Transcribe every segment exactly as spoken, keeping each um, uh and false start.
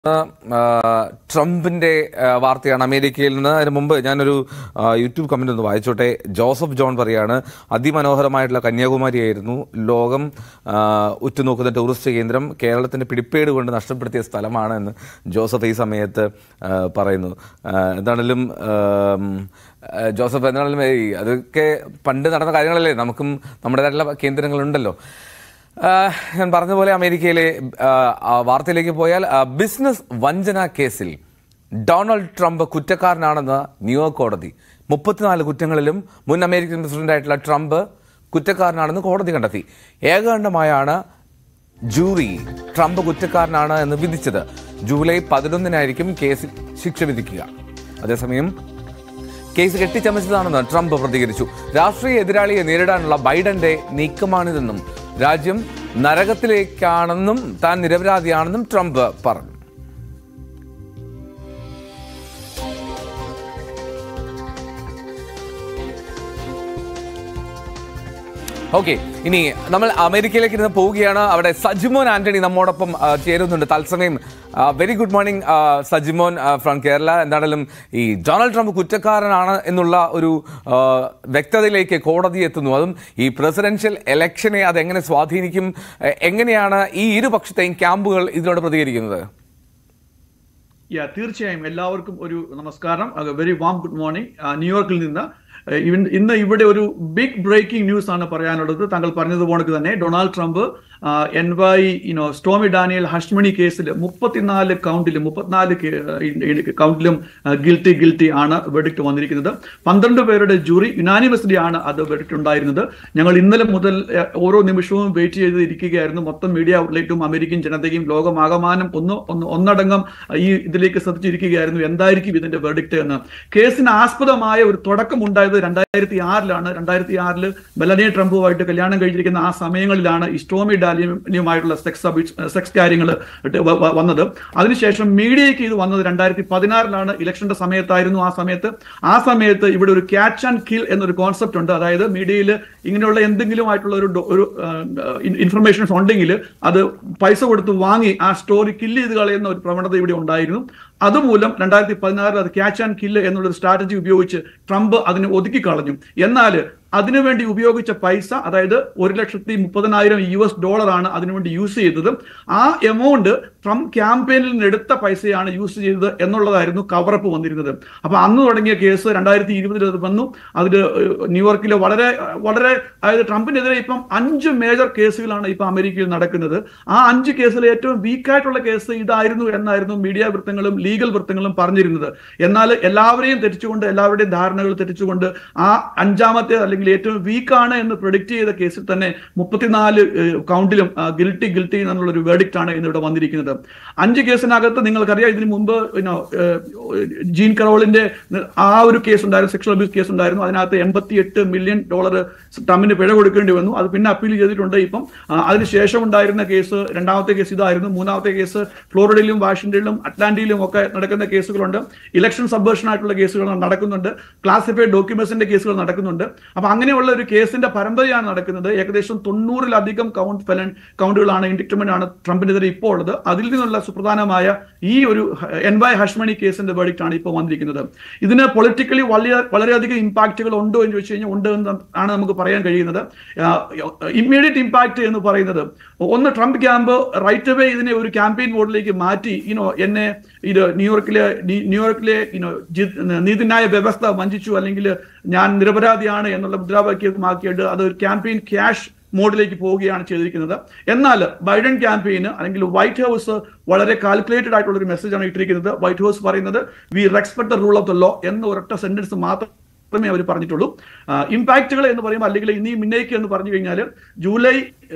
ട്രംപിന്റെ വാർത്തയാണ് അമേരിക്കയിൽ നിന്ന്. അതിന് മുമ്പ് ഞാനൊരു യൂട്യൂബ് കമന്റ് ഒന്ന് വായിച്ചോട്ടെ. ജോസഫ് ജോൺ പറയാണ്, അതിമനോഹരമായിട്ടുള്ള കന്യാകുമാരിയായിരുന്നു, ലോകം ഉറ്റുനോക്കുന്ന ടൂറിസ്റ്റ് കേന്ദ്രം, കേരളത്തിന്റെ പിടിപ്പേട് കൊണ്ട് നഷ്ടപ്പെടുത്തിയ സ്ഥലമാണ് എന്ന് ജോസഫ് ഈ സമയത്ത് പറയുന്നു. എന്താണെങ്കിലും ജോസഫ് എന്താണെങ്കിലും അതൊക്കെ പണ്ട് നടന്ന കാര്യങ്ങളല്ലേ, നമുക്കും നമ്മുടേതായിട്ടുള്ള കേന്ദ്രങ്ങളുണ്ടല്ലോ. ഞാൻ പറഞ്ഞ പോലെ അമേരിക്കയിലെ വാർത്തയിലേക്ക് പോയാൽ, ബിസിനസ് വഞ്ചന കേസിൽ ഡൊണാൾഡ് ട്രംപ് കുറ്റക്കാരനാണെന്ന് ന്യൂയോർക്ക് കോടതി. മുപ്പത്തിനാല് കുറ്റങ്ങളിലും മുൻ അമേരിക്കൻ പ്രസിഡന്റായിട്ടുള്ള ട്രംപ് കുറ്റക്കാരനാണെന്ന് കോടതി കണ്ടെത്തി. ഏകകണ്ഠമായാണ് ജൂറി ട്രംപ് കുറ്റക്കാരനാണ് എന്ന് വിധിച്ചത്. ജൂലൈ പതിനൊന്നിനായിരിക്കും കേസിൽ ശിക്ഷ വിധിക്കുക. അതേസമയം കേസ് കെട്ടിച്ചമച്ചതാണെന്ന് ട്രംപ് പ്രതികരിച്ചു. രാഷ്ട്രീയ എതിരാളിയെ നേരിടാനുള്ള ബൈഡന്റെ നീക്കമാണിതെന്നും രാജ്യം നരകത്തിലേക്കാണെന്നും താൻ നിരപരാധിയാണെന്നും ട്രംപ് പറഞ്ഞു. ഓക്കെ, ഇനി നമ്മൾ അമേരിക്കയിലേക്ക് ഇരുന്ന് പോവുകയാണ്. അവിടെ സജിമോൻ ആന്റണി നമ്മോടൊപ്പം ചേരുന്നുണ്ട് തത്സമയം. Very good morning Sajimon from Kerala. എന്താണെങ്കിലും ഈ ഡൊണാൾഡ് ട്രംപ് കുറ്റക്കാരനാണ് എന്നുള്ള ഒരു വ്യക്തതയിലേക്ക് കോടതി എത്തുന്നു. അതും ഈ പ്രസിഡൻഷ്യൽ ഇലക്ഷനെ അതെങ്ങനെ സ്വാധീനിക്കും, എങ്ങനെയാണ് ഈ ഇരുപക്ഷത്തെയും ക്യാമ്പുകൾ ഇതിനോട് പ്രതികരിക്കുന്നത്? തീർച്ചയായും എല്ലാവർക്കും ഒരു നമസ്കാരം. വെരി വാം ഗുഡ് മോർണിംഗ് ന്യൂയോർക്കിൽ നിന്ന്. ഇന്ന് ഇവിടെ ഒരു ബിഗ് ബ്രേക്കിംഗ് ന്യൂസ് ആണ് പറയാനുള്ളത്. താങ്കൾ പറഞ്ഞതുപോലെ തന്നെ Donald Trump N Y you know Stormy Daniel hush money കേസിൽ മുപ്പത്തിനാല് കൗണ്ടിലും മുപ്പത്തിനാല് കൗണ്ടിലും ഗിൽറ്റി ഗിൽറ്റി ആണ് വെർഡിക്റ്റ് വന്നിരിക്കുന്നത്. പന്ത്രണ്ട് പേരുടെ ജൂറി യുനാനിമസ്ലി ആണ് അത് വെർഡിക്റ്റ് ഉണ്ടായിരുന്നത്. ഞങ്ങൾ ഇന്നലെ മുതൽ ഓരോ നിമിഷവും വെയിറ്റ് ചെയ്തിരിക്കുകയായിരുന്നു. മൊത്തം മീഡിയ ഔട്ട്ലെറ്റും അമേരിക്കൻ ജനതയും ലോകമാകമാനം ഒന്ന് ഒന്ന് ഒന്നടങ്കം ഈ ഇതിലേക്ക് ശ്രദ്ധിച്ചിരിക്കുകയായിരുന്നു എന്തായിരിക്കും ഇതിന്റെ വെർഡിക്റ്റ് എന്ന്. കേസിന് ആസ്പദമായ ഒരു തുടക്കം ഉണ്ടായത് രണ്ടായിരത്തി ആറിലാണ്. രണ്ടായിരത്തി ആറില് മെലനിയ ട്രംപുമായിട്ട് കല്യാണം കഴിച്ചിരിക്കുന്ന ആ സമയങ്ങളിലാണ് ഈ സ്റ്റോമി ഡാനിയലുമായിട്ടുള്ള സെക്സ് സെക്സ് കാര്യങ്ങൾ വന്നത്. അതിനുശേഷം മീഡിയയ്ക്ക് ഇത് വന്നത് രണ്ടായിരത്തി പതിനാറിലാണ്. ഇലക്ഷന്റെ സമയത്തായിരുന്നു. ആ സമയത്ത് ആ സമയത്ത് ഇവിടെ ഒരു ക്യാച്ച് ആൻഡ് കിൽ എന്നൊരു കോൺസെപ്റ്റ് ഉണ്ട്. അതായത് മീഡിയയിൽ ഇങ്ങനെയുള്ള എന്തെങ്കിലും ആയിട്ടുള്ള ഒരു ഒരു ഇൻഫർമേഷൻസ് ഉണ്ടെങ്കിൽ അത് പൈസ കൊടുത്ത് വാങ്ങി ആ സ്റ്റോറി കില്ല് ചെയ്ത് കളയുന്ന ഒരു പ്രവണത ഇവിടെ ഉണ്ടായിരുന്നു. അതുമൂലം രണ്ടായിരത്തി പതിനാറിൽ അത് ക്യാച്ച് ആൻഡ് കില്ല് എന്നുള്ളൊരു സ്ട്രാറ്റജി ഉപയോഗിച്ച് ട്രംപ് അതിനെ ഒതുക്കി കളഞ്ഞു. എന്നാൽ അതിനുവേണ്ടി ഉപയോഗിച്ച പൈസ, അതായത് ഒരു ലക്ഷത്തി മുപ്പതിനായിരം യു എസ് ഡോളറാണ് അതിനുവേണ്ടി യൂസ് ചെയ്തത്. ആ എമൗണ്ട് ട്രംപ് ക്യാമ്പയിനിൽ നിന്ന് എടുത്ത പൈസയാണ് യൂസ് ചെയ്തത് എന്നുള്ളതായിരുന്നു കവറപ്പ് വന്നിരുന്നത്. അപ്പൊ അന്ന് തുടങ്ങിയ കേസ് രണ്ടായിരത്തി ഇരുപതിൽ അത് വന്നു. അതിൽ ന്യൂയോർക്കിലെ വളരെ വളരെ അതായത് ട്രംപിനെതിരെ ഇപ്പം അഞ്ച് മേജർ കേസുകളാണ് ഇപ്പൊ അമേരിക്കയിൽ നടക്കുന്നത്. ആ അഞ്ച് കേസിൽ ഏറ്റവും വീക്കായിട്ടുള്ള കേസ് ഇതായിരുന്നു എന്നായിരുന്നു മീഡിയ വൃത്തങ്ങളും ലീഗൽ വൃത്തങ്ങളും പറഞ്ഞിരുന്നത്. എന്നാൽ എല്ലാവരെയും തെറ്റിച്ചുകൊണ്ട്, എല്ലാവരുടെയും ധാരണകൾ തെറ്റിച്ചുകൊണ്ട് ആ അഞ്ചാമത്തെ അല്ലെങ്കിൽ ഏറ്റവും വീക്കാണ് എന്ന് പ്രൊഡിക്റ്റ് ചെയ്ത കേസിൽ തന്നെ മുപ്പത്തിനാല് കൗണ്ടിലും ഗിൽറ്റി ഗിൽറ്റി എന്നുള്ള ഒരു വേർഡിക്റ്റ് ആണ് ഇന്നിവിടെ വന്നിരിക്കുന്നത്. അഞ്ച് കേസിനകത്ത് നിങ്ങൾക്കറിയാം, ഇതിനു മുമ്പ് ജീൻ കരോളിന്റെ ആ ഒരു കേസ് ഉണ്ടായിരുന്നു, സെക്ഷൽ അബ്യൂസ് കേസ് ഉണ്ടായിരുന്നു. അതിനകത്ത് എൺപത്തി എട്ട് മില്യൺ ഡോളർ ട്രംപിന് പിഴ കൊടുക്കേണ്ടി വന്നു. അത് പിന്നെ അപ്പീൽ ചെയ്തിട്ടുണ്ട്. ഇപ്പം അതിനുശേഷം ഉണ്ടായിരുന്ന കേസ്, രണ്ടാമത്തെ കേസ് ഇതായിരുന്നു. മൂന്നാമത്തെ കേസ് ഫ്ലോറിഡയിലും വാഷിംഗ്ടണിലും അറ്റ്ലാന്റയിലും ഒക്കെ നടക്കുന്ന കേസുകളുണ്ട്. ഇലക്ഷൻ സബ്വേർഷൻ ആയിട്ടുള്ള കേസുകൾ നടക്കുന്നുണ്ട്. ക്ലാസിഫൈഡ് ഡോക്യുമെന്റ്സിന്റെ കേസുകൾ നടക്കുന്നുണ്ട്. അപ്പൊ അങ്ങനെയുള്ള ഒരു കേസിന്റെ പരമ്പരയാണ് നടക്കുന്നത്. ഏകദേശം തൊണ്ണൂറിലധികം കൗണ്ട് ഫെലൻ കൗണ്ടുകളാണ്, ഇൻഡിക്ട്മെന്റ് ആണ് ട്രംപിനെതിരെ ഇപ്പോൾ ഉള്ളത്. അതിൽ നിന്നുള്ള സുപ്രധാനമായ ഈ ഒരു എൻ വൈ ഹഷ്മണി കേസിന്റെ വെർഡിക്റ്റ് ആണ് ഇപ്പോൾ വന്നിരിക്കുന്നത്. ഇതിന് പൊളിറ്റിക്കലി വളരെ വളരെയധികം ഇമ്പാക്റ്റുകൾ ഉണ്ടോ എന്ന് ചോദിച്ചു കഴിഞ്ഞാൽ ഉണ്ട് എന്ന് ആണ് നമുക്ക് പറയാൻ കഴിയുന്നത്. ഇമ്മീഡിയറ്റ് ഇമ്പാക്ട് എന്ന് പറയുന്നത്, ഒന്ന്, ട്രംപ് ക്യാമ്പ് റൈറ്റ് അവേ ഇതിനെ ഒരു ക്യാമ്പയിൻ മോഡിലേക്ക് മാറ്റി. യുനോ എന്നെ ഇത് ന്യൂയോർക്കിലെ ന്യൂയോർക്കിലെ യുനോ നീതിന്യായ വ്യവസ്ഥ വഞ്ചിച്ചു, അല്ലെങ്കിൽ ഞാൻ നിരപരാധിയാണ് എന്നുള്ള മുദ്രാവാക്യമാക്കിയിട്ട് അത് ഒരു ക്യാമ്പയിൻ ക്യാഷ് മോഡിലേക്ക് പോവുകയാണ് ചെയ്തിരിക്കുന്നത്. എന്നാൽ ബൈഡൻ ക്യാമ്പയിന് അല്ലെങ്കിൽ വൈറ്റ് ഹൗസ് വളരെ കാൽക്കുലേറ്റഡ് ആയിട്ടുള്ള ഒരു മെസ്സേജാണ് ഇട്ടിരിക്കുന്നത്. വൈറ്റ് ഹൗസ് പറയുന്നത് we respect the rule of the law എന്ന ഒരൊറ്റ സെന്റൻസ് മാത്രം േ അവർ പറഞ്ഞിട്ടുള്ളൂ. ഇമ്പാക്റ്റുകൾ എന്ന് പറയുമ്പോൾ, അല്ലെങ്കിൽ ഇനി മുന്നേക്ക് എന്ന് പറഞ്ഞു കഴിഞ്ഞാൽ, ജൂലൈ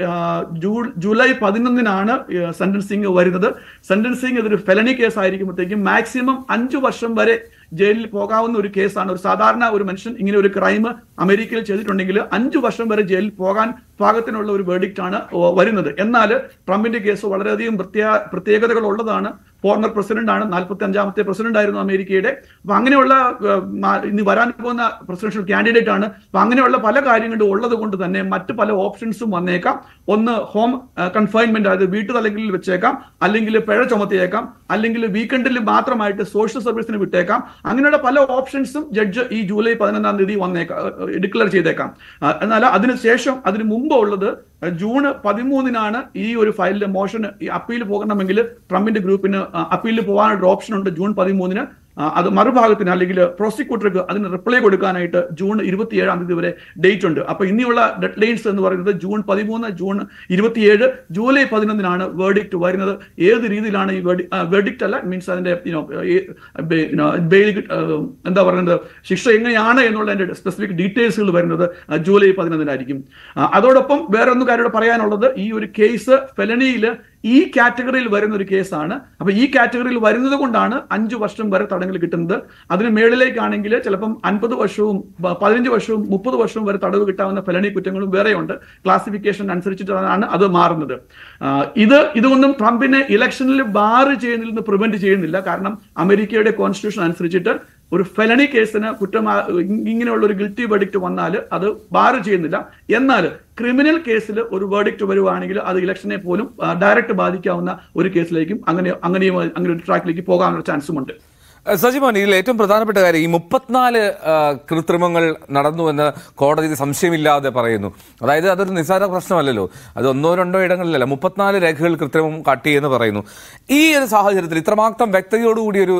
ജൂലൈ പതിനൊന്നിനാണ് സെന്റൻസിങ് വരുന്നത്. സെന്റൻസിങ് ഇതൊരു ഫെലനി കേസ് ആയിരിക്കുമ്പോഴത്തേക്കും മാക്സിമം അഞ്ചു വർഷം വരെ ജയിലിൽ പോകാവുന്ന ഒരു കേസാണ്. ഒരു സാധാരണ ഒരു മനുഷ്യൻ ഇങ്ങനെ ഒരു ക്രൈം അമേരിക്കയിൽ ചെയ്തിട്ടുണ്ടെങ്കിൽ അഞ്ചു വർഷം വരെ ജയിലിൽ പോകാൻ പാകത്തിനുള്ള ഒരു വേർഡിക്റ്റ് ആണ് വരുന്നത്. എന്നാൽ ട്രംപിന്റെ കേസ് വളരെയധികം പ്രത്യേക പ്രത്യേകതകൾ ഉള്ളതാണ്. ഫോർമർ പ്രസിഡന്റ് ആണ്, നാൽപ്പത്തി അഞ്ചാമത്തെ പ്രസിഡന്റ് ആയിരുന്നു അമേരിക്കയുടെ. അപ്പൊ അങ്ങനെയുള്ള ഇനി വരാൻ പോകുന്ന പ്രസിഡൻഷ്യൽ കാൻഡിഡേറ്റ് ആണ്. അപ്പൊ അങ്ങനെയുള്ള പല കാര്യങ്ങളും ഉള്ളത് കൊണ്ട് തന്നെ മറ്റ് പല ഓപ്ഷൻസും വന്നേക്കാം. ഒന്ന് ഹോം കൺഫൈൻമെന്റ്, അതായത് വീട്ടുതലങ്ങളിൽ വെച്ചേക്കാം, അല്ലെങ്കിൽ പിഴ ചുമത്തിയേക്കാം, അല്ലെങ്കിൽ വീക്കെൻഡിൽ മാത്രമായിട്ട് സോഷ്യൽ സർവീസിന് വിട്ടേക്കാം. അങ്ങനെയുള്ള പല ഓപ്ഷൻസും ജഡ്ജ് ഈ ജൂലൈ പതിനൊന്നാം തീയതി വന്നേക്കാം, ഡിക്ലെയർ ചെയ്തേക്കാം. എന്നാൽ അതിനുശേഷം അതിന് മുമ്പ് ഉള്ളത് ജൂൺ പതിമൂന്നിനാണ് ഈ ഒരു ഫയലിന്റെ മോഷൻ അപ്പീൽ പോകണമെങ്കിൽ ട്രംപിന്റെ ഗ്രൂപ്പിന് അപ്പീലിൽ പോകാനൊരു ഓപ്ഷൻ ഉണ്ട് ജൂൺ പതിമൂന്നിന്. അത് മറുഭാഗത്തിന് അല്ലെങ്കിൽ പ്രോസിക്യൂട്ടർക്ക് അതിന് റിപ്ലൈ കൊടുക്കാനായിട്ട് ജൂൺ ഇരുപത്തിയേഴാം തീയതി വരെ ഡേറ്റ് ഉണ്ട്. അപ്പൊ ഇനിയുള്ള ഡെഡ് ലൈൻസ് എന്ന് പറയുന്നത് ജൂൺ പതിമൂന്ന്, ജൂൺ ഇരുപത്തിയേഴ്, ജൂലൈ പതിനൊന്നിനാണ് വേർഡിക്റ്റ് വരുന്നത്. ഏത് രീതിയിലാണ് ഈ വേർഡിക്റ്റ് അല്ല മീൻസ് അതിന്റെ എന്താ പറയുന്നത് ശിക്ഷ എങ്ങനെയാണ് എന്നുള്ള അതിന്റെ സ്പെസിഫിക് ഡീറ്റെയിൽസുകൾ വരുന്നത് ജൂലൈ പതിനൊന്നിനായിരിക്കും. അതോടൊപ്പം വേറൊന്നും കാര്യം പറയാനുള്ളത്, ഈ ഒരു കേസ് ഫെലണിയിൽ ഈ കാറ്റഗറിയിൽ വരുന്ന ഒരു കേസാണ്. അപ്പൊ ഈ കാറ്റഗറിയിൽ വരുന്നത് കൊണ്ടാണ് അഞ്ചു വർഷം വരെ തടവിൽ കിട്ടുന്നത്. അതിന് മേളിലേക്കാണെങ്കിൽ ചിലപ്പം അൻപത് വർഷവും പതിനഞ്ച് വർഷവും മുപ്പത് വർഷവും വരെ തടവ് കിട്ടാവുന്ന ഫെലണി കുറ്റങ്ങളും വേറെയുണ്ട്. ക്ലാസിഫിക്കേഷൻ അനുസരിച്ചിട്ടാണ് അത് മാറുന്നത്. ഇത് ഇതൊന്നും ട്രംപിനെ ഇലക്ഷനിൽ ബാർ ചെയ്യുന്നതിൽ നിന്ന് പ്രിവെന്റ് ചെയ്യുന്നില്ല. കാരണം അമേരിക്കയുടെ കോൺസ്റ്റിറ്റ്യൂഷൻ അനുസരിച്ചിട്ട് ഒരു ഫെലണി കേസിന് കുറ്റം ഇങ്ങനെയുള്ള ഒരു ഗിൽറ്റി വെർഡിക്റ്റ് വന്നാൽ അത് ബാർ ചെയ്യുന്നില്ല. എന്നാൽ ക്രിമിനൽ കേസിൽ ഒരു വെർഡിക്റ്റ് വരുവാണെങ്കിൽ അത് ഇലക്ഷനെ പോലും ഡയറക്റ്റ് ബാധിക്കാവുന്ന ഒരു കേസിലേക്കും അങ്ങനെ അങ്ങനെയും അങ്ങനെ ഒരു ട്രാക്കിലേക്ക് പോകാനുള്ള ചാൻസും ഉണ്ട്. സജിമോൻ, ഇതിൽ ഏറ്റവും പ്രധാനപ്പെട്ട കാര്യം ഈ മുപ്പത്തിനാല് കൃത്രിമങ്ങൾ നടന്നുവെന്ന് കോടതി സംശയമില്ലാതെ പറയുന്നു. അതായത് അതൊരു നിസ്സാര പ്രശ്നമല്ലല്ലോ, അത് ഒന്നോ രണ്ടോ ഇടങ്ങളിലല്ല, മുപ്പത്തിനാല് രേഖകൾ കൃത്രിമം കാട്ടിയെന്ന് പറയുന്നു. ഈ ഒരു സാഹചര്യത്തിൽ ഇത്രമാത്രം വ്യക്തതയോടുകൂടി ഒരു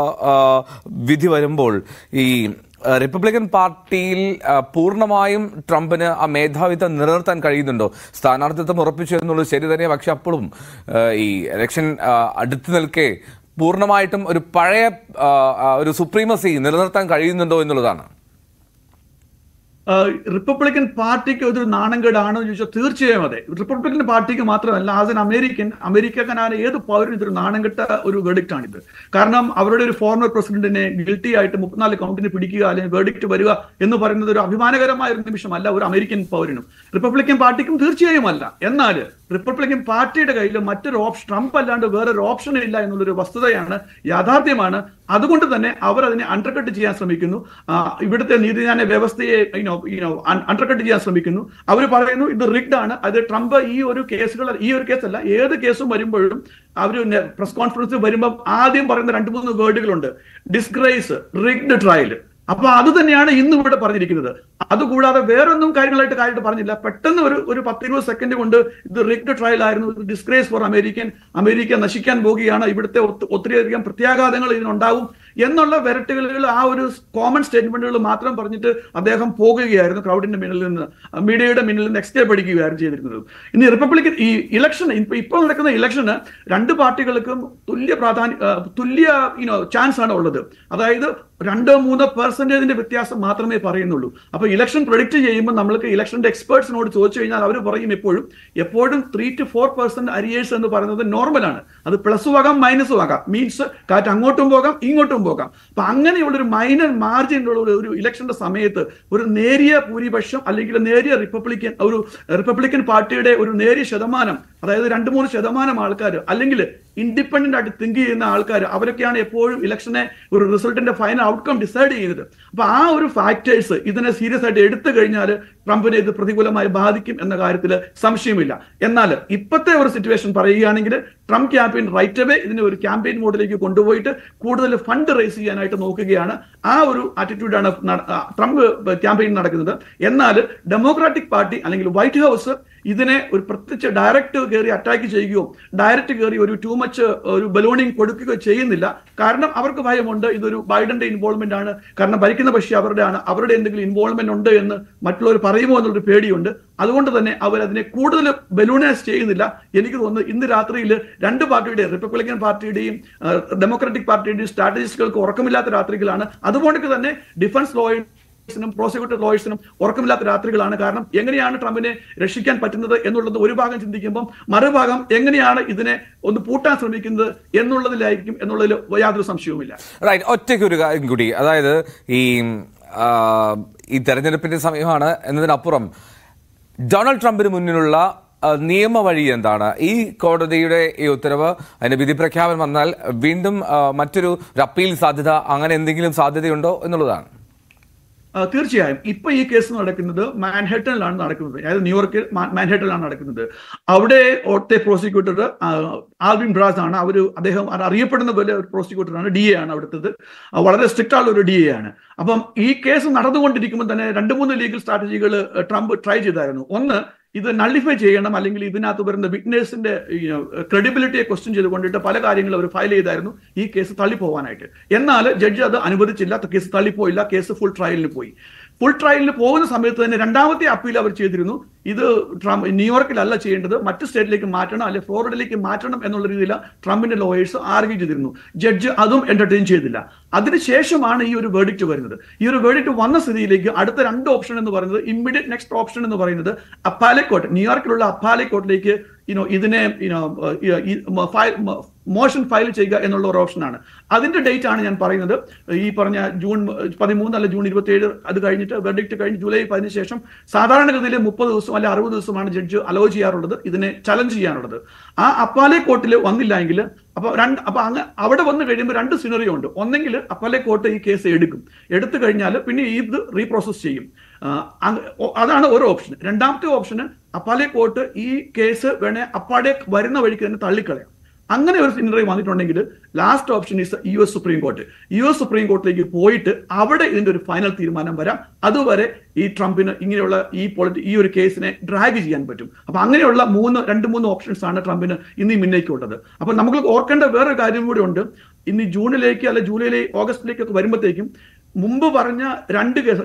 വിധി വരുമ്പോൾ ഈ റിപ്പബ്ലിക്കൻ പാർട്ടിയിൽ പൂർണ്ണമായും ട്രംപിന് ആ മേധാവിത്വം നിലനിർത്താൻ കഴിയുന്നുണ്ടോ? സ്ഥാനാർത്ഥിത്വം ഉറപ്പിച്ചു എന്നുള്ളത് ശരി തന്നെ, പക്ഷെ അപ്പോഴും ഈ ഇലക്ഷൻ അടുത്ത് നിൽക്കെ പൂർണ്ണമായിട്ടും ഒരു പഴയ ഒരു സുപ്രീമസി നിലനിർത്താൻ കഴിയുന്നുണ്ടോ എന്നുള്ളതാണ്. റിപ്പബ്ലിക്കൻ പാർട്ടിക്ക് ഒരു നാണംകേടാണോ എന്ന് ചോദിച്ചാൽ തീർച്ചയായും അതെ. റിപ്പബ്ലിക്കൻ പാർട്ടിക്ക് മാത്രമല്ല, ആസ് എൻ അമേരിക്കൻ അമേരിക്കക്കാരായ ഏത് പൗരനും ഇതൊരു നാണംകെട്ട ഒരു വെർഡിക്റ്റ് ആണിത്. കാരണം അവരുടെ ഒരു ഫോർമർ പ്രസിഡന്റിനെ ഗിൽറ്റി ആയിട്ട് മുപ്പത്തിനാല് കൗണ്ടിന് പിടിക്കുക അല്ലെങ്കിൽ വെർഡിക്റ്റ് വരിക എന്ന് പറയുന്നത് ഒരു അഭിമാനകരമായ ഒരു നിമിഷമല്ല ഒരു അമേരിക്കൻ പൗരനും. റിപ്പബ്ലിക്കൻ പാർട്ടിക്കും തീർച്ചയായും അല്ല. എന്നാൽ റിപ്പബ്ലിക്കൻ പാർട്ടിയുടെ കയ്യിൽ മറ്റൊരു ഓപ്ഷൻ ട്രംപ് അല്ലാണ്ട് വേറൊരു ഓപ്ഷൻ ഇല്ല എന്നുള്ളൊരു വസ്തുതയാണ്, യാഥാർത്ഥ്യമാണ്. അതുകൊണ്ട് തന്നെ അവർ അതിനെ അണ്ടർകട്ട് ചെയ്യാൻ ശ്രമിക്കുന്നു. ഇവിടുത്തെ നീതിന്യായ വ്യവസ്ഥയെ അണ്ടർകട്ട് ചെയ്യാൻ ശ്രമിക്കുന്നു. അവർ പറയുന്നു ഇത് റിഗ്ഡ് ആണ്. അത് ട്രംപ് ഈ ഒരു കേസുകൾ ഈ ഒരു കേസല്ല ഏത് കേസും വരുമ്പോഴും അവർ പ്രസ് കോൺഫറൻസിൽ വരുമ്പോൾ ആദ്യം പറയുന്ന രണ്ട് മൂന്ന് വേർഡുകളുണ്ട്: ഡിസ്ഗ്രേസ്, റിഗ്ഡ് ട്രയൽ. അപ്പൊ അത് തന്നെയാണ് ഇന്ന് ഇവിടെ പറഞ്ഞിരിക്കുന്നത്. അതുകൂടാതെ വേറൊന്നും കാര്യങ്ങളായിട്ട് കാര്യമായിട്ട് പറഞ്ഞില്ല. പെട്ടെന്ന് ഒരു ഒരു പത്തിരുപത് സെക്കൻഡ് കൊണ്ട് ഇത് റിഗ്ഡ് ട്രയൽ ആയിരുന്നു, ഡിസ്ഗ്രേസ് ഫോർ അമേരിക്കൻ, അമേരിക്ക നശിക്കാൻ പോവുകയാണ്, ഇവിടുത്തെ ഒത്തിരിയധികം പ്രത്യാഘാതങ്ങൾ ഇതിനുണ്ടാവും എന്നുള്ള വിരട്ടുകളിൽ ആ ഒരു കോമൺ സ്റ്റേറ്റ്മെന്റുകൾ മാത്രം പറഞ്ഞിട്ട് അദ്ദേഹം പോകുകയായിരുന്നു. ക്രൗഡിന്റെ മുന്നിൽ നിന്ന്, മീഡിയയുടെ മുന്നിൽ നിന്ന് എക്സ്കേപ്പ് അടിക്കുകയായിരുന്നു ചെയ്തിരുന്നത്. ഇനി റിപ്പബ്ലിക്കൻ ഈ ഇലക്ഷൻ ഇപ്പോൾ നടക്കുന്ന ഇലക്ഷന് രണ്ട് പാർട്ടികൾക്കും തുല്യ പ്രാധാന്യ തുല്യ യുനോ ചാൻസ് ആണ് ഉള്ളത്. അതായത് രണ്ടോ മൂന്നോ പെർസെന്റേജിന്റെ വ്യത്യാസം മാത്രമേ പറയുന്നുള്ളൂ. അപ്പൊ ഇലക്ഷൻ പ്രൊഡിക്റ്റ് ചെയ്യുമ്പോൾ നമ്മൾക്ക് ഇലക്ഷന്റെ എക്സ്പേർട്സിനോട് ചോദിച്ചു കഴിഞ്ഞാൽ അവർ പറയും എപ്പോഴും എപ്പോഴും three to four percent arrears എന്ന് പറയുന്നത് നോർമലാണ്. അത് പ്ലസും ആകാം മൈനസും ആകാം, മീൻസ് കാറ്റ് അങ്ങോട്ടും പോകാം ഇങ്ങോട്ടും പോകാം. അപ്പൊ അങ്ങനെയുള്ള ഒരു മൈനർ മാർജിനുള്ള ഒരു ഇലക്ഷന്റെ സമയത്ത് ഒരു നേരിയ ഭൂരിപക്ഷം അല്ലെങ്കിൽ നേരിയ റിപ്പബ്ലിക്കൻ ഒരു റിപ്പബ്ലിക്കൻ പാർട്ടിയുടെ ഒരു നേരിയ ശതമാനം, അതായത് രണ്ട് മൂന്ന് ശതമാനം ആൾക്കാർ അല്ലെങ്കിൽ ഇൻഡിപെൻഡന്റ് ആയിട്ട് തിങ്ക് ചെയ്യുന്ന ആൾക്കാർ, അവരൊക്കെയാണ് എപ്പോഴും ഇലക്ഷനെ ഒരു റിസൾട്ടിന്റെ ഫൈനൽ ഔട്ട്കം ഡിസൈഡ് ചെയ്യുന്നത്. അപ്പൊ ആ ഒരു ഫാക്ടേഴ്സ് ഇതിനെ സീരിയസ് ആയിട്ട് എടുത്തു കഴിഞ്ഞാൽ ട്രംപിനെ ഇത് പ്രതികൂലമായി ബാധിക്കും എന്ന കാര്യത്തിൽ സംശയമില്ല. എന്നാൽ ഇപ്പോഴത്തെ ഒരു സിറ്റുവേഷൻ പറയുകയാണെങ്കിൽ ട്രംപ് ക്യാമ്പയിൻ റൈറ്റ് അവേ ഇതിനെ ഒരു ക്യാമ്പയിൻ മോഡിലേക്ക് കൊണ്ടുപോയിട്ട് കൂടുതൽ ഫണ്ട് റേസ് ചെയ്യാനായിട്ട് നോക്കുകയാണ്. ആ ഒരു ആറ്റിറ്റ്യൂഡാണ് ട്രംപ് ക്യാമ്പയിൻ നടക്കുന്നത്. എന്നാൽ ഡെമോക്രാറ്റിക് പാർട്ടി അല്ലെങ്കിൽ വൈറ്റ് ഹൗസ് ഇതിനെ ഒരു പ്രത്യേകിച്ച് ഡയറക്റ്റ് കയറി അറ്റാക്ക് ചെയ്യുകയോ ഡയറക്റ്റ് കയറി ഒരു ടൂ മച്ച് ഒരു ബലൂണിങ് കൊടുക്കുകയോ ചെയ്യുന്നില്ല. കാരണം അവർക്ക് ഭയമുണ്ട് ഇതൊരു ബൈഡന്റെ ഇൻവോൾവ്മെന്റ് ആണ്, കാരണം ഭരിക്കുന്ന പക്ഷി അവരുടെ ആണ്, അവരുടെ എന്തെങ്കിലും ഇൻവോൾവ്മെന്റ് ഉണ്ട് എന്ന് മറ്റുള്ളവർ പറയുമോ എന്നുള്ളൊരു പേടിയുണ്ട്. അതുകൊണ്ട് തന്നെ അവർ അതിനെ കൂടുതൽ ബലൂണൈസ് ചെയ്യുന്നില്ല. എനിക്ക് തോന്നുന്നു ഇന്ന് രാത്രിയിൽ രണ്ട് പാർട്ടിയുടെയും റിപ്പബ്ലിക്കൻ പാർട്ടിയുടെയും ഡെമോക്രാറ്റിക് പാർട്ടിയുടെയും സ്ട്രാറ്റജിസ്റ്റുകൾക്ക് ഉറക്കമില്ലാത്ത രാത്രികളാണ്. അതുകൊണ്ട് തന്നെ ഡിഫൻസ് ലോയേഴ്സ് പ്രോസിക്യൂട്ടർ ലോയേഴ്സിനും ഉറക്കമില്ലാത്ത രാത്രികളാണ്. കാരണം എങ്ങനെയാണ് ട്രംപിനെ രക്ഷിക്കാൻ പറ്റുന്നത് എന്നുള്ളത് ഒരു ഭാഗം ചിന്തിക്കുമ്പോൾ മറുഭാഗം എങ്ങനെയാണ് ഇതിനെ ഒന്ന് പൂട്ടാൻ ശ്രമിക്കുന്നത് എന്നുള്ളതിലായിരിക്കും എന്നുള്ളതിൽ യാതൊരു സംശയവുമില്ല. റൈറ്റ്, ഒറ്റയ്ക്ക് ഒരു കാര്യം കൂടി, അതായത് ഈ ഈ തെരഞ്ഞെടുപ്പിന്റെ സമയമാണ് എന്നതിനപ്പുറം ഡൊണാൾഡ് ട്രംപിന് മുന്നിലുള്ള നിയമവഴി എന്താണ്? ഈ കോടതിയുടെ ഈ ഉത്തരവ്, അതിന്റെ വിധി പ്രഖ്യാപനം വന്നാൽ വീണ്ടും മറ്റൊരു അപ്പീൽ സാധ്യത, അങ്ങനെ എന്തെങ്കിലും സാധ്യതയുണ്ടോ എന്നുള്ളതാണ്. തീർച്ചയായും ഇപ്പൊ ഈ കേസ് നടക്കുന്നത് മാൻഹട്ടനിലാണ് നടക്കുന്നത്, അതായത് ന്യൂയോർക്കിൽ മാൻഹട്ടനിലാണ് നടക്കുന്നത്. അവിടെ ഓർത്തെ പ്രോസിക്യൂട്ടർ ആൽവിൻ ബ്രാസ് ആണ്. അവർ അദ്ദേഹം അറിയപ്പെടുന്ന പോലെ ഒരു പ്രോസിക്യൂട്ടറാണ്, ഡി എ ആണ് അവിടുത്തത്. വളരെ സ്ട്രിക്റ്റ് ആയുള്ള ഒരു ഡി എ ആണ്. അപ്പം ഈ കേസ് നടന്നുകൊണ്ടിരിക്കുമ്പോൾ തന്നെ രണ്ട് മൂന്ന് ലീഗൽ സ്ട്രാറ്റജികൾ ട്രംപ് ട്രൈ ചെയ്തായിരുന്നു. ഒന്ന്, ഇത് നള്ളിഫൈ ചെയ്യണം, അല്ലെങ്കിൽ ഇതിനകത്ത് വരുന്ന വിറ്റ്നസിന്റെ ക്രെഡിബിലിറ്റിയെ ക്വസ്റ്റ്യൻ ചെയ്തുകൊണ്ടിട്ട് പല കാര്യങ്ങളും അവർ ഫയൽ ചെയ്തായിരുന്നു ഈ കേസ് തള്ളിപ്പോവാനായിട്ട്. എന്നാൽ ജഡ്ജി അത് അനുവദിച്ചില്ല, കേസ് തള്ളിപ്പോയില്ല, കേസ് ഫുൾ ട്രയലിന് പോയി. ഫുൾ ട്രയലിന് പോകുന്ന സമയത്ത് തന്നെ രണ്ടാമത്തെ അപ്പീൽ അവർ ചെയ്തിരുന്നു. ഇത് ട്രംപ് ന്യൂയോർക്കിലല്ല ചെയ്യേണ്ടത്, മറ്റ് സ്റ്റേറ്റിലേക്ക് മാറ്റണം, അല്ലെ ഫ്ലോറിഡയിലേക്ക് മാറ്റണം എന്നുള്ള രീതിയിൽ ട്രംപിന്റെ ലോയേഴ്സ് ആർഗ്യൂ ചെയ്തിരുന്നു. ജഡ്ജ് അതും എന്റർടൈൻ ചെയ്തില്ല. അതിനുശേഷമാണ് ഈ ഒരു വേർഡിക്റ്റ് വരുന്നത്. ഈ ഒരു വേർഡിക്റ്റ് വന്ന സ്ഥിതിയിലേക്ക് അടുത്ത രണ്ട് ഓപ്ഷൻ എന്ന് പറയുന്നത്, ഇമ്മീഡിയറ്റ് നെക്സ്റ്റ് ഓപ്ഷൻ എന്ന് പറയുന്നത് അപ്പാലേറ്റ് കോർട്ട്, ന്യൂയോർക്കിലുള്ള അപ്പാലേറ്റ് കോർട്ടിലേക്ക് യുനോ ഇതിനെ യുനോ മോഷൻ ഫയൽ ചെയ്യുക എന്നുള്ള ഒരു ഓപ്ഷനാണ്. അതിന്റെ ഡേറ്റ് ആണ് ഞാൻ പറയുന്നത്. ഈ പറഞ്ഞ ജൂൺ പതിമൂന്ന് അല്ല ജൂൺ ഇരുപത്തി ഏഴ് അത് കഴിഞ്ഞിട്ട് വെർഡിക്റ്റ് കഴിഞ്ഞ് ജൂലൈ പതിനു ശേഷം സാധാരണഗതിയിൽ മുപ്പത് ദിവസം അല്ലെ അറുപത് ദിവസമാണ് ജഡ്ജ് അലോ ചെയ്യാറുള്ളത് ഇതിനെ ചലഞ്ച് ചെയ്യാനുള്ളത്. ആ അപ്പാലെ കോർട്ടിൽ വന്നില്ല എങ്കിൽ അപ്പൊ രണ്ട് അപ്പൊ അങ്ങ് അവിടെ വന്നു കഴിയുമ്പോൾ രണ്ട് സിനറിയോ ഉണ്ട്. ഒന്നെങ്കിൽ അപ്പാലെ കോർട്ട് ഈ കേസ് എടുക്കും, എടുത്തു കഴിഞ്ഞാൽ പിന്നെ ഇത് റീപ്രോസസ് ചെയ്യും. അതാണ് ഒരു ഓപ്ഷൻ. രണ്ടാമത്തെ ഓപ്ഷന് അപ്പാലെ കോർട്ട് ഈ കേസ് വേണേ അപ്പാടെ വരുന്ന വഴിക്ക് തന്നെ തള്ളിക്കളയാം. അങ്ങനെ ഒരു സിനറി വന്നിട്ടുണ്ടെങ്കിൽ last option is U S Supreme Court. U S Supreme കോർട്ടിലേക്ക് പോയിട്ട് അവിടെ ഇതിന്റെ ഒരു ഫൈനൽ തീരുമാനം വരാം. അതുവരെ ഈ ട്രംപിന് ഇങ്ങനെയുള്ള ഈ പൊളിറ്റി ഈ ഒരു കേസിനെ ഡ്രാഗ് ചെയ്യാൻ പറ്റും. അപ്പൊ അങ്ങനെയുള്ള മൂന്ന് രണ്ട് മൂന്ന് ഓപ്ഷൻസ് ആണ് ട്രംപിന് ഇന്ന് ഈ മുന്നേക്കുള്ളത്. അപ്പൊ നമുക്ക് ഓർക്കേണ്ട വേറൊരു കാര്യം കൂടി ഉണ്ട്. ഇന്ന് ജൂണിലേക്ക് അല്ലെ ജൂലൈയിലേക്ക് ഓഗസ്റ്റിലേക്കൊക്കെ വരുമ്പോഴത്തേക്കും മുമ്പ് പറഞ്ഞ രണ്ട് കേസ്,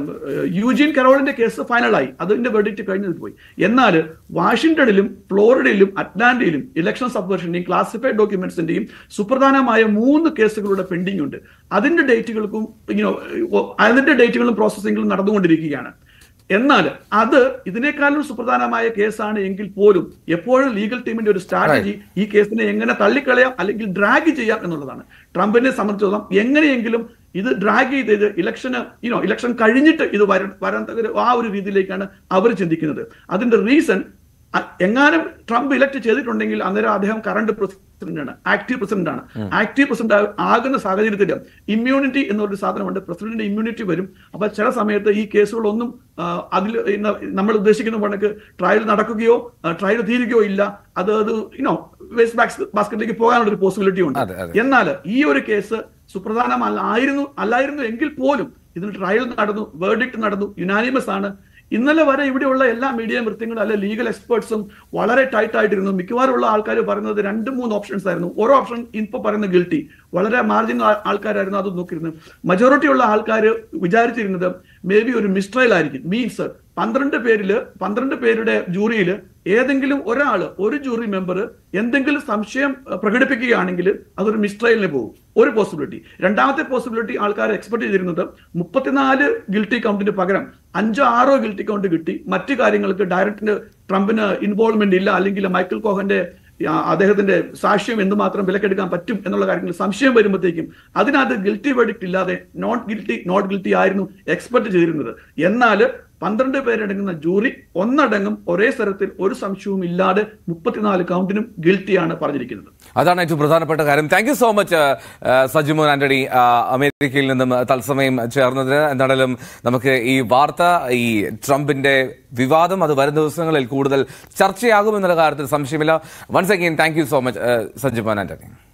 യൂജിൻ കരോളിന്റെ കേസ് ഫൈനലായി, അതിന്റെ വെർഡിക്റ്റ് കഴിഞ്ഞത് പോയി. എന്നാൽ വാഷിംഗ്ടണിലും ഫ്ലോറിഡയിലും അറ്റ്ലാന്റയിലും ഇലക്ഷൻ സബ്വേർഷന്റെയും ക്ലാസിഫൈഡ് ഡോക്യുമെന്റ്സിന്റെയും സുപ്രധാനമായ മൂന്ന് കേസുകളുടെ പെൻഡിംഗ് ഉണ്ട്. അതിന്റെ ഡേറ്റുകൾക്കും ഇങ്ങനെ അതിന്റെ ഡേറ്റുകളും പ്രോസസ്സിംഗുകളും നടന്നുകൊണ്ടിരിക്കുകയാണ്. എന്നാൽ അത് ഇതിനേക്കാളും സുപ്രധാനമായ കേസാണ് എങ്കിൽ പോലും എപ്പോഴും ലീഗൽ ടീമിന്റെ ഒരു സ്ട്രാറ്റജി ഈ കേസിനെ എങ്ങനെ തള്ളിക്കളയാം അല്ലെങ്കിൽ ഡ്രാഗ് ചെയ്യാം എന്നുള്ളതാണ്. ട്രംപിനെ സംബന്ധിച്ചിടത്തോളം എങ്ങനെയെങ്കിലും ഇത് ഡ്രാഗ് ചെയ്ത് ഇലക്ഷന് യുനോ ഇലക്ഷൻ കഴിഞ്ഞിട്ട് ഇത് വര വരാൻ ആ ഒരു രീതിയിലേക്കാണ് അവർ ചിന്തിക്കുന്നത്. അതിന്റെ റീസൺ, എങ്ങാനും ട്രംപ് ഇലക്ട് ചെയ്തിട്ടുണ്ടെങ്കിൽ അന്നേരം അദ്ദേഹം കറണ്ട് പ്രസിഡന്റ് ആണ്, ആക്റ്റീവ് പ്രസിഡന്റ് ആണ്. ആക്റ്റീവ് പ്രസിഡന്റ് ആകുന്ന സാഹചര്യത്തിൽ ഇമ്മ്യൂണിറ്റി എന്നൊരു സാധനമുണ്ട്, പ്രസിഡന്റിന്റെ ഇമ്മ്യൂണിറ്റി വരും. അപ്പൊ ചില സമയത്ത് ഈ കേസുകളൊന്നും അതിൽ നമ്മൾ ഉദ്ദേശിക്കുന്ന കണക്ക് ട്രയൽ നടക്കുകയോ ട്രയൽ തീരുകയോ ഇല്ല. അത് അത് യുനോ വേസ്റ്റ് ബാസ്കറ്റിലേക്ക് പോകാനുള്ള ഒരു പോസിബിലിറ്റി ഉണ്ട്. എന്നാൽ ഈ ഒരു കേസ് സുപ്രധാനമല്ലായിരുന്നു അല്ലായിരുന്നു എങ്കിൽ പോലും ഇതിന് ട്രയൽ നടന്നു, വേർഡിക്റ്റ് നടന്നു, യുനാനിമസ് ആണ്. ഇന്നലെ വരെ ഇവിടെയുള്ള എല്ലാ മീഡിയ വൃത്തങ്ങളും അല്ലെ ലീഗൽ എക്സ്പേർട്സും വളരെ ടൈറ്റ് ആയിട്ടിരുന്നു. മിക്കവാറും ഉള്ള ആൾക്കാർ പറയുന്നത് രണ്ട് മൂന്ന് ഓപ്ഷൻസ് ആയിരുന്നു. ഓരോ ഓപ്ഷൻ ഇപ്പൊ പറയുന്ന ഗിൽറ്റി, വളരെ മാർജിൻ ആൾക്കാരായിരുന്നു അത് നോക്കിയിരുന്നത്. മജോറിറ്റി ഉള്ള ആൾക്കാർ വിചാരിച്ചിരുന്നത് മേ ബി ഒരു മിസ്ട്രയൽ ആയിരിക്കും. മീൻസ് പന്ത്രണ്ട് പേരില് പന്ത്രണ്ട് പേരുടെ ജൂറിയിൽ ഏതെങ്കിലും ഒരാൾ, ഒരു ജൂറി മെമ്പർ എന്തെങ്കിലും സംശയം പ്രകടിപ്പിക്കുകയാണെങ്കിൽ അതൊരു മിസ്ട്രയലിന് പോകും, ഒരു പോസിബിലിറ്റി. രണ്ടാമത്തെ പോസിബിലിറ്റി ആൾക്കാർ എക്സ്പെക്ട് ചെയ്തിരുന്നത് മുപ്പത്തിനാല് ഗിൽറ്റി കൗണ്ടിന് പകരം അഞ്ചോ ആറോ ഗിൽറ്റി കൗണ്ട് കിട്ടി മറ്റു കാര്യങ്ങൾക്ക് ഡയറക്റ്റ് ട്രംപിന് ഇൻവോൾവ്മെന്റ് ഇല്ല, അല്ലെങ്കിൽ മൈക്കിൾ കോഹന്റെ അദ്ദേഹത്തിന്റെ സാക്ഷ്യം എന്തുമാത്രം വിലക്കെടുക്കാൻ പറ്റും എന്നുള്ള കാര്യങ്ങൾ സംശയം വരുമ്പോഴത്തേക്കും അതിനകത്ത് ഗിൽറ്റി വെർഡിക്റ്റ് ഇല്ലാതെ നോട്ട് ഗിൽറ്റി നോട്ട് ഗിൽറ്റി ആയിരുന്നു എക്സ്പെക്ട് ചെയ്തിരുന്നത്. എന്നാൽ പന്ത്രണ്ട് പേരടങ്ങുന്ന ജൂറി ഒന്നടങ്കം ഒരേ സ്ഥലത്തിൽ ഒരു സംശയവും ഇല്ലാതെ മുപ്പത്തിനാല് കൗണ്ടിനും ഗിൽറ്റിയാണ് പറഞ്ഞിരിക്കുന്നത്. അതാണ് ഏറ്റവും പ്രധാനപ്പെട്ട കാര്യം. Thank you so much Sajimon Antony, അമേരിക്കയിൽ നിന്നും തത്സമയം ചേർന്നതിന്. എന്തായാലും നമുക്ക് ഈ വാർത്ത, ഈ ട്രംപിന്റെ വിവാദം അത് വരും ദിവസങ്ങളിൽ കൂടുതൽ ചർച്ചയാകുമെന്നുള്ള കാര്യത്തിൽ സംശയമില്ല. Once again thank you so much Sajimon Antony.